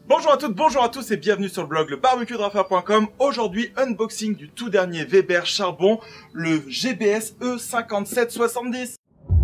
Bonjour à toutes, bonjour à tous et bienvenue sur le blog lebarbecuedraffer.com. Aujourd'hui, unboxing du tout dernier Weber Charbon, le GBS E5770.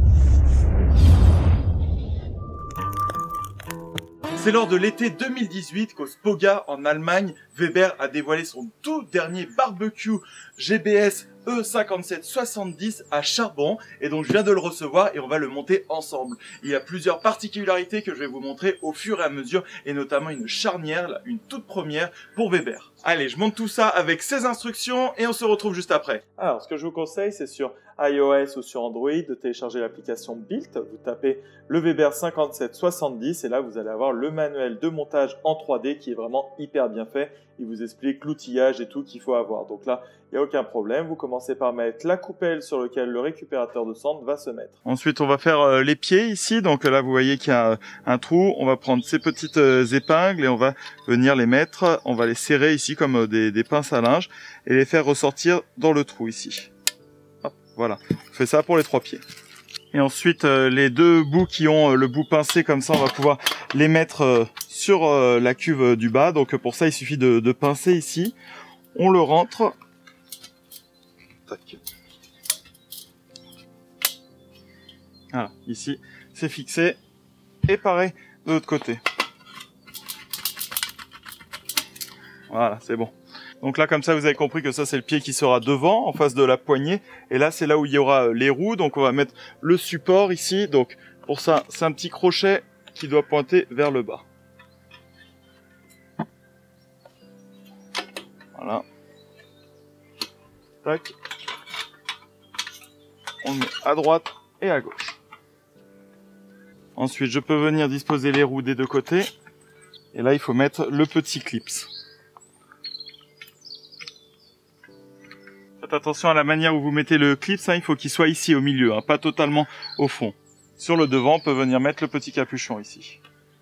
C'est lors de l'été 2018 qu'au Spoga en Allemagne, Weber a dévoilé son tout dernier barbecue GBS E5770 à charbon, et donc je viens de le recevoir et on va le monter ensemble. Il y a plusieurs particularités que je vais vous montrer au fur et à mesure, et notamment une charnière, une toute première pour Weber. Allez, je monte tout ça avec ces instructions et on se retrouve juste après. Alors, ce que je vous conseille, c'est sur iOS ou sur Android de télécharger l'application Built. Vous tapez le Weber 5770 et là vous allez avoir le manuel de montage en 3D qui est vraiment hyper bien fait. Il vous explique l'outillage et tout qu'il faut avoir. Donc là, il n'y a aucun problème. Vous commencez par mettre la coupelle sur laquelle le récupérateur de cendre va se mettre. Ensuite, on va faire les pieds ici. Donc là, vous voyez qu'il y a un trou. On va prendre ces petites épingles et on va venir les mettre. On va les serrer ici comme des pinces à linge et les faire ressortir dans le trou ici. Hop, voilà. On fait ça pour les 3 pieds. Et ensuite, les 2 bouts qui ont le bout pincé comme ça, on va pouvoir les mettre sur la cuve du bas. Donc pour ça, il suffit de pincer ici. On le rentre. Tac. Voilà, ici, c'est fixé. Et pareil, de l'autre côté. Voilà, c'est bon. Donc là, comme ça, vous avez compris que ça, c'est le pied qui sera devant, en face de la poignée. Et là, c'est là où il y aura les roues. Donc, on va mettre le support ici. Donc, pour ça, c'est un petit crochet qui doit pointer vers le bas. Voilà. Tac. On le met à droite et à gauche. Ensuite, je peux venir disposer les roues des 2 côtés. Et là, il faut mettre le petit clips. Faites attention à la manière où vous mettez le clip, il faut qu'il soit ici au milieu, pas totalement au fond. Sur le devant, on peut venir mettre le petit capuchon ici.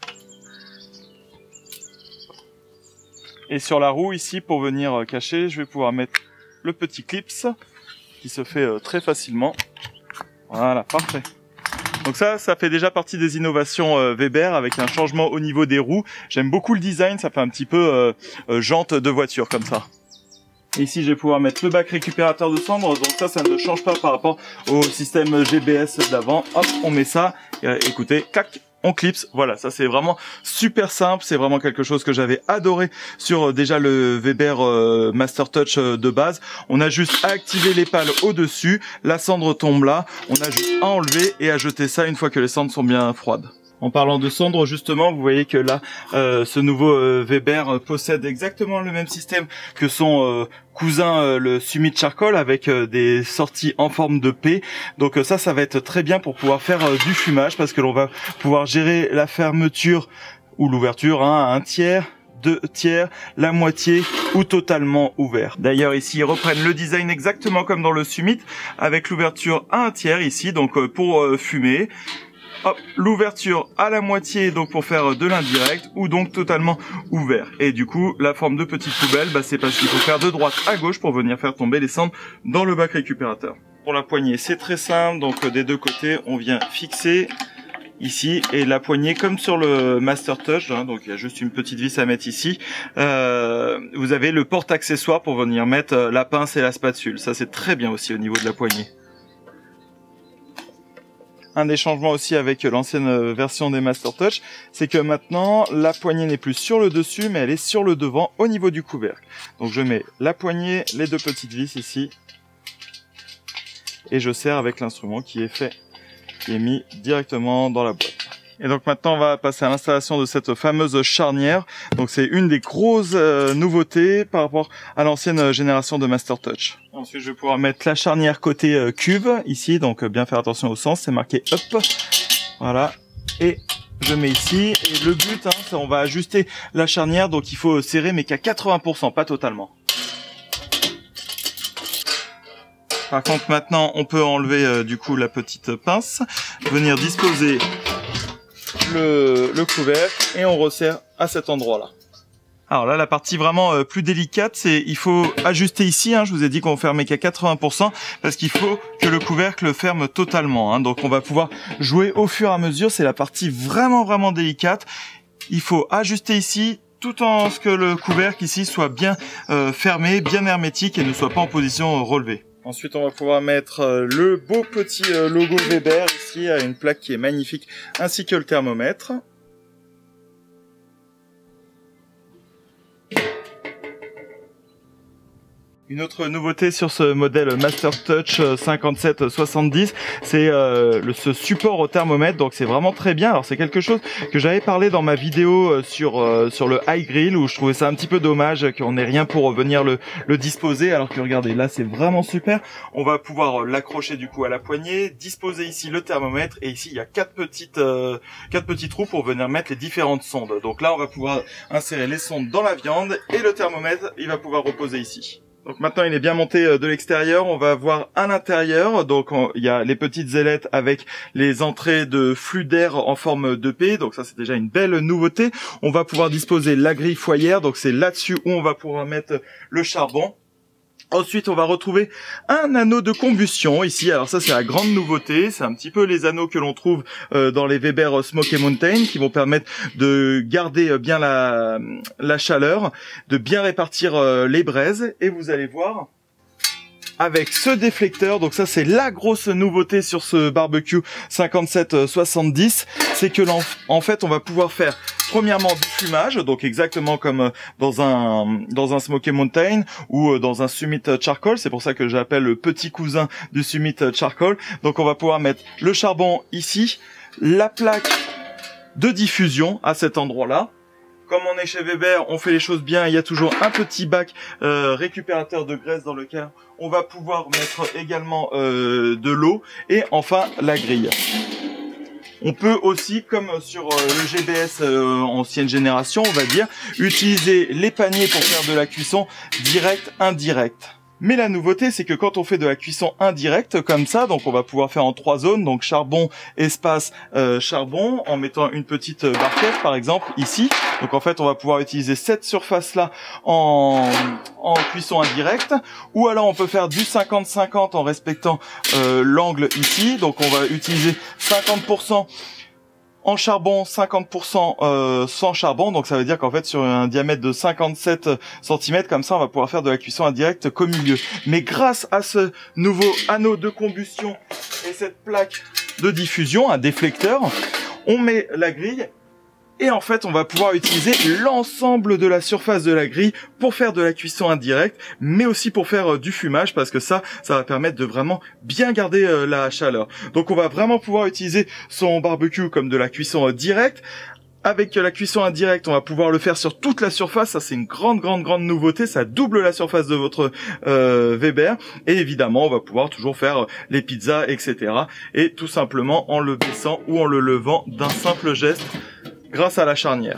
Et sur la roue ici, pour venir cacher, je vais pouvoir mettre le petit clip qui se fait très facilement. Voilà, parfait. Donc ça fait déjà partie des innovations Weber avec un changement au niveau des roues. J'aime beaucoup le design, ça fait un petit peu jante de voiture comme ça. Et ici, je vais pouvoir mettre le bac récupérateur de cendre. Donc ça ne change pas par rapport au système GBS d'avant. Hop, on met ça. Et, écoutez, clac, on clipse. Voilà, ça c'est vraiment super simple. C'est vraiment quelque chose que j'avais adoré sur déjà le Weber Master Touch de base. On a juste à activer les pales au-dessus. La cendre tombe là. On a juste à enlever et à jeter ça une fois que les cendres sont bien froides. En parlant de cendre, justement, vous voyez que là, ce nouveau Weber possède exactement le même système que son cousin, le Summit Charcoal, avec des sorties en forme de P. Donc ça va être très bien pour pouvoir faire du fumage, parce que l'on va pouvoir gérer la fermeture ou l'ouverture à 1/3, 2/3, la moitié ou totalement ouvert. D'ailleurs ici ils reprennent le design exactement comme dans le Summit, avec l'ouverture à 1/3 ici, donc pour fumer. Hop, l'ouverture à la moitié donc pour faire de l'indirect ou donc totalement ouvert. Et du coup, la forme de petite poubelle, c'est parce qu'il faut faire de droite à gauche pour venir faire tomber les cendres dans le bac récupérateur. Pour la poignée, c'est très simple. Donc des 2 côtés, on vient fixer ici et la poignée comme sur le Master Touch. Donc il y a juste une petite vis à mettre ici. Vous avez le porte-accessoire pour venir mettre la pince et la spatule. Ça c'est très bien aussi au niveau de la poignée. Un des changements aussi avec l'ancienne version des Master Touch, c'est que maintenant, la poignée n'est plus sur le dessus, mais elle est sur le devant au niveau du couvercle. Donc je mets la poignée, les 2 petites vis ici, et je serre avec l'instrument qui est mis directement dans la boîte. Et donc maintenant on va passer à l'installation de cette fameuse charnière. Donc c'est une des grosses nouveautés par rapport à l'ancienne génération de Master Touch. Ensuite je vais pouvoir mettre la charnière côté cuve ici, donc bien faire attention au sens, c'est marqué up. Voilà. Et je mets ici, et le but, c'est on va ajuster la charnière, donc il faut serrer mais qu'à 80%, pas totalement. Par contre maintenant on peut enlever du coup la petite pince, venir disposer le couvercle et on resserre à cet endroit là. Alors là, la partie vraiment plus délicate, c'est il faut ajuster ici. Je vous ai dit qu'on fermait qu'à 80% parce qu'il faut que le couvercle ferme totalement. Donc on va pouvoir jouer au fur et à mesure. C'est la partie vraiment délicate. il faut ajuster ici tout en ce que le couvercle ici soit bien fermé, bien hermétique et ne soit pas en position relevée. Ensuite, on va pouvoir mettre le beau petit logo Weber ici à une plaque qui est magnifique, ainsi que le thermomètre. Une autre nouveauté sur ce modèle Master Touch 5770, c'est ce support au thermomètre, donc c'est vraiment très bien. Alors c'est quelque chose que j'avais parlé dans ma vidéo sur le High Grill, où je trouvais ça un petit peu dommage qu'on n'ait rien pour venir le disposer, alors que regardez, là c'est vraiment super. On va pouvoir l'accrocher du coup à la poignée, disposer ici le thermomètre, et ici il y a quatre petits trous pour venir mettre les différentes sondes. Donc là on va pouvoir insérer les sondes dans la viande, et le thermomètre il va pouvoir reposer ici. Donc maintenant il est bien monté de l'extérieur, on va voir à l'intérieur, donc il y a les petites ailettes avec les entrées de flux d'air en forme de P, donc ça c'est déjà une belle nouveauté. On va pouvoir disposer la grille foyère, donc c'est là-dessus où on va pouvoir mettre le charbon. Ensuite, on va retrouver un anneau de combustion ici. Alors ça, c'est la grande nouveauté. C'est un petit peu les anneaux que l'on trouve dans les Weber Smoky Mountain, qui vont permettre de garder bien la chaleur, de bien répartir les braises. Et vous allez voir, avec ce déflecteur, donc ça c'est la grosse nouveauté sur ce barbecue 5770, c'est que en fait on va pouvoir faire premièrement du fumage, donc exactement comme dans un Smoky Mountain ou dans un Summit Charcoal. C'est pour ça que j'appelle le petit cousin du Summit Charcoal. Donc on va pouvoir mettre le charbon ici, la plaque de diffusion à cet endroit-là. Comme on est chez Weber, on fait les choses bien. Il y a toujours un petit bac récupérateur de graisse dans lequel on va pouvoir mettre également de l'eau. Et enfin, la grille. On peut aussi, comme sur le GBS ancienne génération, on va dire, utiliser les paniers pour faire de la cuisson directe, indirecte. Mais la nouveauté, c'est que quand on fait de la cuisson indirecte comme ça, donc on va pouvoir faire en 3 zones, donc charbon, espace, charbon, en mettant une petite barquette par exemple ici. Donc en fait, on va pouvoir utiliser cette surface-là en cuisson indirecte, ou alors on peut faire du 50-50 en respectant l'angle ici. Donc on va utiliser 50% en charbon, 50% sans charbon, donc ça veut dire qu'en fait sur un diamètre de 57 cm, comme ça on va pouvoir faire de la cuisson indirecte qu'au milieu. Mais grâce à ce nouveau anneau de combustion et cette plaque de diffusion, un déflecteur, on met la grille. Et en fait, on va pouvoir utiliser l'ensemble de la surface de la grille pour faire de la cuisson indirecte, mais aussi pour faire du fumage, parce que ça va permettre de vraiment bien garder la chaleur. Donc on va vraiment pouvoir utiliser son barbecue comme de la cuisson directe. Avec la cuisson indirecte, on va pouvoir le faire sur toute la surface. Ça, c'est une grande nouveauté. Ça double la surface de votre Weber. Et évidemment, on va pouvoir toujours faire les pizzas, etc. Et tout simplement en le baissant ou en le levant d'un simple geste grâce à la charnière.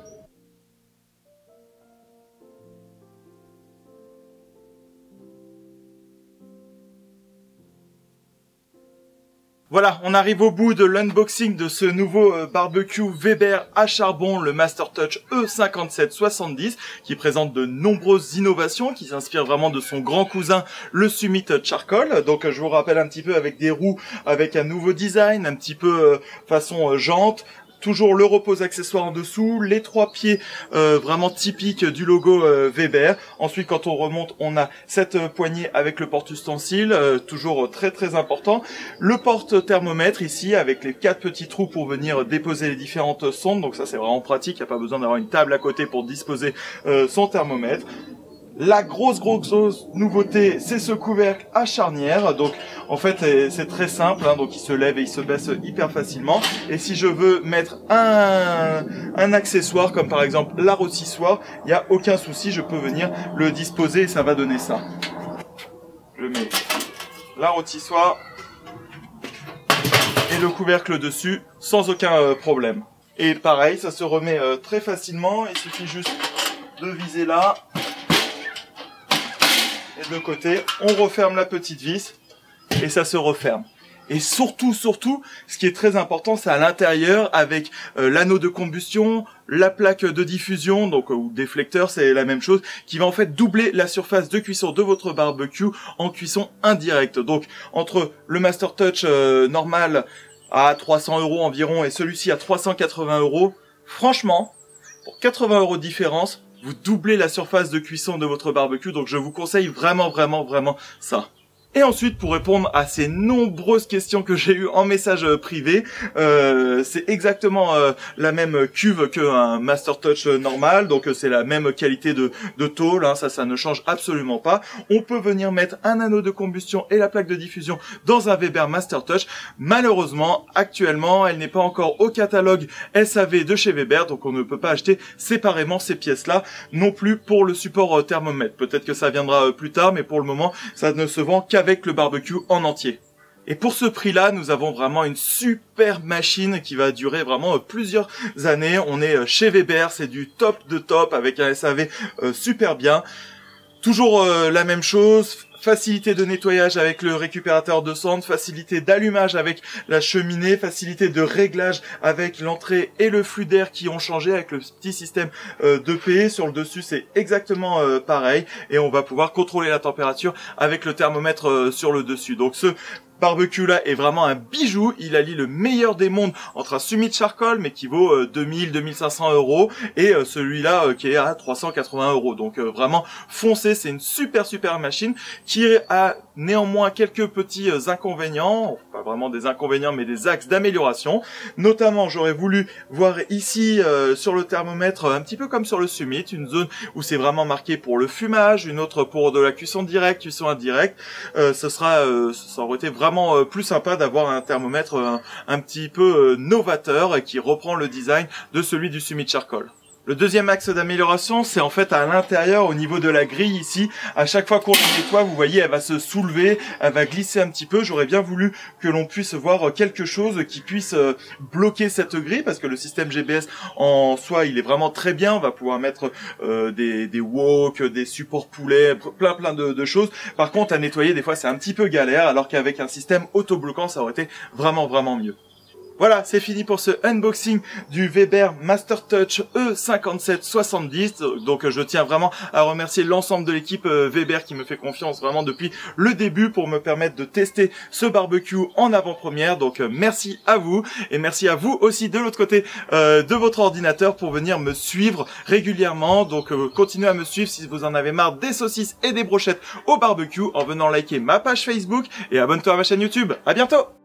Voilà, on arrive au bout de l'unboxing de ce nouveau barbecue Weber à charbon, le Master Touch E5770, qui présente de nombreuses innovations, qui s'inspire vraiment de son grand cousin, le Summit Charcoal. Donc je vous rappelle un petit peu avec des roues, avec un nouveau design, un petit peu façon jante. Toujours le repose accessoire en dessous, les 3 pieds vraiment typiques du logo Weber. Ensuite, quand on remonte, on a cette poignée avec le porte-ustensile, toujours très important. Le porte-thermomètre ici, avec les 4 petits trous pour venir déposer les différentes sondes. Donc ça, c'est vraiment pratique, il n'y a pas besoin d'avoir une table à côté pour disposer son thermomètre. La grosse nouveauté, c'est ce couvercle à charnière. Donc en fait c'est très simple, hein, donc il se lève et il se baisse hyper facilement. Et si je veux mettre un accessoire comme par exemple la rôtissoire, il n'y a aucun souci, je peux venir le disposer et ça va donner ça. Je mets la rôtissoire et le couvercle dessus sans aucun problème. Et pareil, ça se remet très facilement, il suffit juste de viser là. Et de l'autre côté, on referme la petite vis et ça se referme. Et surtout, ce qui est très important, c'est à l'intérieur avec l'anneau de combustion, la plaque de diffusion, donc ou déflecteur, c'est la même chose, qui va en fait doubler la surface de cuisson de votre barbecue en cuisson indirecte. Donc entre le Master Touch normal à 300 € environ et celui-ci à 380 €, franchement, Pour 80 € de différence, vous doublez la surface de cuisson de votre barbecue, donc je vous conseille vraiment ça. Et ensuite, pour répondre à ces nombreuses questions que j'ai eues en message privé, c'est exactement la même cuve qu'un Master Touch normal, donc c'est la même qualité de tôle, hein, ça ne change absolument pas. On peut venir mettre un anneau de combustion et la plaque de diffusion dans un Weber Master Touch. Malheureusement, actuellement, elle n'est pas encore au catalogue SAV de chez Weber, donc on ne peut pas acheter séparément ces pièces-là, non plus pour le support thermomètre. Peut-être que ça viendra plus tard, mais pour le moment, ça ne se vend qu'avec le barbecue en entier. Et pour ce prix-là, nous avons vraiment une super machine qui va durer vraiment plusieurs années. On est chez Weber, c'est du top de top avec un SAV super bien. Toujours la même chose. Facilité de nettoyage avec le récupérateur de cendres, facilité d'allumage avec la cheminée, facilité de réglage avec l'entrée et le flux d'air qui ont changé avec le petit système d'EPE. Sur le dessus, c'est exactement pareil. Et on va pouvoir contrôler la température avec le thermomètre sur le dessus. Donc ce barbecue là est vraiment un bijou, il allie le meilleur des mondes entre un Summit Charcoal mais qui vaut 2000-2500 € et celui-là qui est à 380 €. Donc vraiment foncez, c'est une super machine qui a néanmoins quelques petits inconvénients, pas vraiment des inconvénients mais des axes d'amélioration. Notamment j'aurais voulu voir ici sur le thermomètre un petit peu comme sur le Summit, une zone où c'est vraiment marqué pour le fumage, une autre pour de la cuisson directe, cuisson indirecte. Ça aurait été vraiment plus sympa d'avoir un thermomètre un petit peu novateur et qui reprend le design de celui du Summit Charcoal. Le deuxième axe d'amélioration, c'est en fait à l'intérieur, au niveau de la grille ici. À chaque fois qu'on la nettoie, vous voyez, elle va se soulever, elle va glisser un petit peu. J'aurais bien voulu que l'on puisse voir quelque chose qui puisse bloquer cette grille, parce que le système GBS en soi, il est vraiment très bien. On va pouvoir mettre des wok, des supports poulets, plein de choses. Par contre, à nettoyer, des fois, c'est un petit peu galère, alors qu'avec un système auto-bloquant, ça aurait été vraiment mieux. Voilà, c'est fini pour ce unboxing du Weber Master Touch E5770. Donc je tiens vraiment à remercier l'ensemble de l'équipe Weber qui me fait confiance vraiment depuis le début pour me permettre de tester ce barbecue en avant-première. Donc merci à vous et merci à vous aussi de l'autre côté de votre ordinateur pour venir me suivre régulièrement. Donc continuez à me suivre si vous en avez marre des saucisses et des brochettes au barbecue en venant liker ma page Facebook et abonne-toi à ma chaîne YouTube. À bientôt!